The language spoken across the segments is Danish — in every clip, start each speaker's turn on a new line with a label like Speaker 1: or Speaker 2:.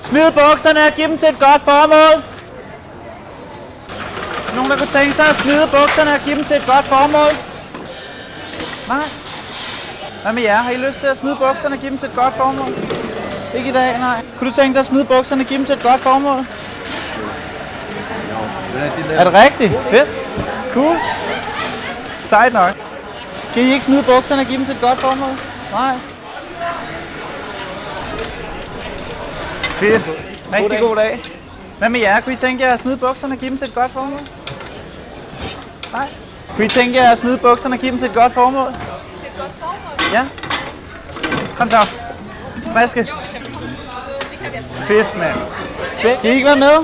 Speaker 1: Smid bukserne og giv dem til et godt formål. Nogen, der kunne tænke sig at smide bukserne og give dem til et godt formål? Nej. Hvad med jer? Har I lyst til at smide bukserne og give dem til et godt formål? Ikke i dag, nej. Kunne du tænke dig at smide bukserne og give dem til et godt formål? Er det rigtigt? Fedt. Cool. Sejt nok. Kan I ikke smide bukserne og give dem til et godt formål? Nej. Fedt. Rigtig god dag. Hvad med jer? Kunne I tænke jer at smide bukserne og give dem til et godt formål? Nej. Kunne I tænke jer at smide bukserne og give dem til et godt formål? Til et godt formål? Ja. Kom så. Friske. Fedt, mand. Fedt. Skal I ikke være med?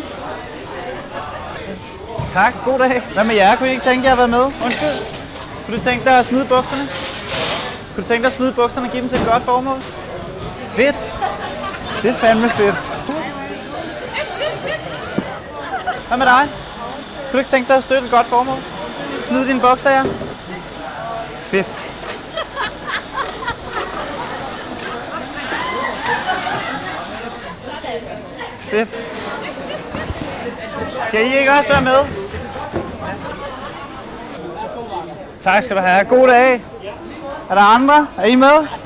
Speaker 1: Tak. God dag. Hvad med jer? Kunne I ikke tænke jer at være med? Undskyld. Kunne du tænke dig at smide bukserne? Kunne du tænke dig at smide bukserne og give dem til et godt formål? Fedt. Det er fandme fedt. Hvad med dig? Kunne du ikke tænke dig at støtte et godt formål? Smid dine bukser, ja. Fedt. Fedt. Skal I ikke også være med? Tak skal du have. God dag. Er der andre? Er I med?